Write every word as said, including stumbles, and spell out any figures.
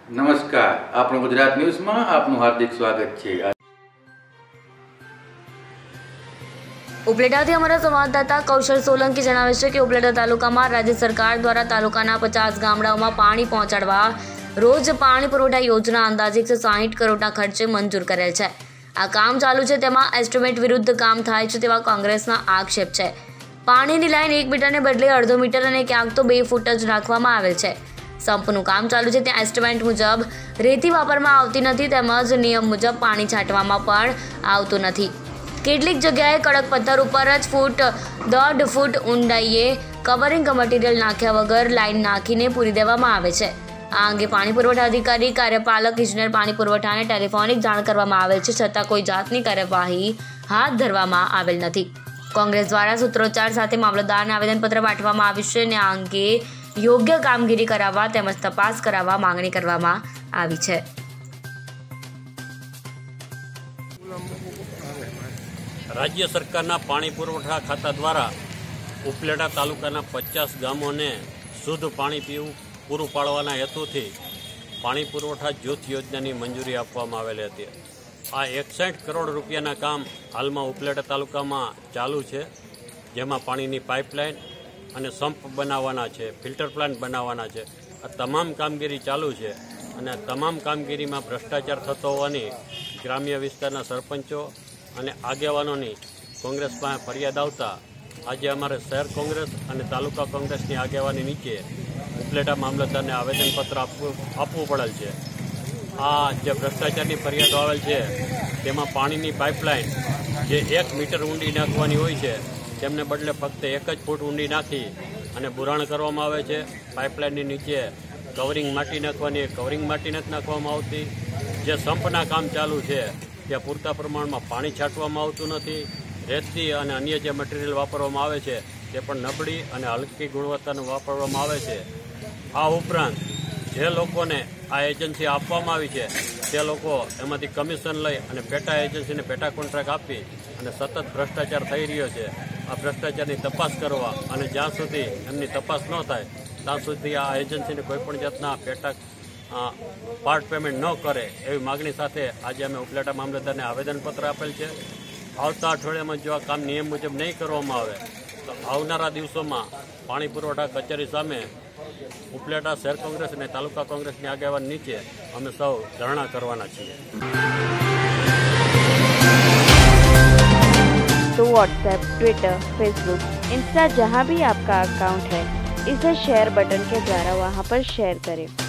નમસ્કાર, આપણું ગુજરાત ન્યૂઝમાં આપનું હાર્દિક સ્વાગત છે। ઉપલેટાથી અમારા સંવાદદાતા કૌશલ સોલંકી જણાવે છે કે ઉપલેટા તાલુકામાં રાજ્ય સરકાર દ્વારા તાલુકાના પચાસ ગામડાઓમાં પાણી પહોંચાડવા રોજ પાણી પુરવઠા યોજના અંદાજે એકસો સાહીઠ કરોડના ખર્ચે મંજૂર કરેલ છે। આ કામ ચાલુ છે તેમાં એસ્ટિમેટ વિરુદ્ધ કામ થાય છે તેવા કોંગ્રેસના આક્ષેપ છે। પાણીની લાઈન એક મીટરને બદલે અડધો મીટર અને ક્યાંક તો બે ફૂટ જ નાખવામાં આવેલ છે। સંપનું કામ ચાલુ છે ત્યાં એસ્ટિમેટ મુજબ રેતી વાપરવામાં આવતી નથી તેમજ નિયમ મુજબ પાણી છાંટવામાં પણ આવતું નથી। કેટલીક જગ્યાએ કડક પથ્થર ઉપર જ ફૂટ દોઢ ફૂટ ઊંડાઈએ કવરિંગ મટીરિયલ નાખ્યા વગર લાઈન નાખીને પૂરી દેવામાં આવે છે। આ અંગે પાણી પુરવઠા અધિકારી કાર્યપાલક ઇજનેર પાણી પુરવઠાને ટેલિફોનિક જાણ કરવામાં આવેલ છે છતાં કોઈ જાતની કાર્યવાહી હાથ ધરવામાં આવેલ નથી। કોંગ્રેસ દ્વારા સૂત્રોચ્ચાર સાથે મામલતદારને આવેદનપત્ર પાઠવવામાં આવ્યું છે અને આ અંગે યોગ્ય કામગીરી કરાવવા તેમજ તપાસ કરાવવા માંગણી કરવામાં આવી છે। રાજ્ય સરકારના પાણી પુરવઠા ખાતા દ્વારા ઉપલેટા તાલુકાના પચાસ ગામોને શુદ્ધ પાણી પીવું પૂરું પાડવાના હેતુથી પાણી પુરવઠા જૂથ યોજનાની મંજૂરી આપવામાં આવેલી હતી। આ એકસઠ કરોડ રૂપિયાના કામ હાલમાં ઉપલેટા તાલુકામાં ચાલુ છે, જેમાં પાણીની પાઇપલાઇન અને સંપ બનાવવાના છે, ફિલ્ટર પ્લાન્ટ બનાવવાના છે। આ તમામ કામગીરી ચાલુ છે અને તમામ કામગીરીમાં ભ્રષ્ટાચાર થતો હોવાની ગ્રામ્ય વિસ્તારના સરપંચો અને આગેવાનોની કોંગ્રેસ પાસે ફરિયાદ આવતા આજે અમારે શહેર કોંગ્રેસ અને તાલુકા કોંગ્રેસની આગેવાની નીચે ઉપલેટા મામલતદારને આવેદનપત્ર આપવું આપવું પડેલ છે। આ જે ભ્રષ્ટાચારની ફરિયાદો આવેલ છે તેમાં પાણીની પાઇપલાઇન જે એક મીટર ઊંડી નાખવાની હોય છે તેમને બદલે ફક્ત એક જ ફૂટ ઊંડી નાખી અને બુરાણ કરવામાં આવે છે। પાઇપલાઇનની નીચે કવરિંગ માટી નાખવાની કવરિંગ માટી નથી નાખવામાં આવતી। જે સંપના કામ ચાલુ છે ત્યાં પૂરતા પ્રમાણમાં પાણી છાંટવામાં આવતું નથી। રેતી અને અન્ય જે મટીરિયલ વાપરવામાં આવે છે તે પણ નબળી અને હલકી ગુણવત્તાનું વાપરવામાં આવે છે। આ ઉપરાંત જે લોકોને આ એજન્સી આપવામાં આવી છે તે લોકો એમાંથી કમિશન લઈ અને પેટા એજન્સીને પેટા કોન્ટ્રાક્ટ આપી અને સતત ભ્રષ્ટાચાર થઈ રહ્યો છે। આ ભ્રષ્ટાચારની તપાસ કરવા અને જ્યાં સુધી એમની તપાસ ન થાય ત્યાં સુધી આ એજન્સીને કોઈપણ જાતના પેટા પાર્ટ પેમેન્ટ ન કરે એવી માગણી સાથે આજે અમે ઉપલેટા મામલતદારને આવેદનપત્ર આપેલ છે। આવતા અઠવાડિયામાં જો આ કામ નિયમ મુજબ નહીં કરવામાં આવે તો આવનારા દિવસોમાં પાણી પુરવઠા કચેરી સામે ઉપલેટા શહેર કોંગ્રેસ અને તાલુકા કોંગ્રેસની આગેવાન નીચે અમે સૌ ધરણા કરવાના છીએ। तो व्हाट्सएप, ट्विटर, फेसबुक, इंस्टा जहाँ भी आपका अकाउंट है इसे शेयर बटन के द्वारा वहाँ पर शेयर करें।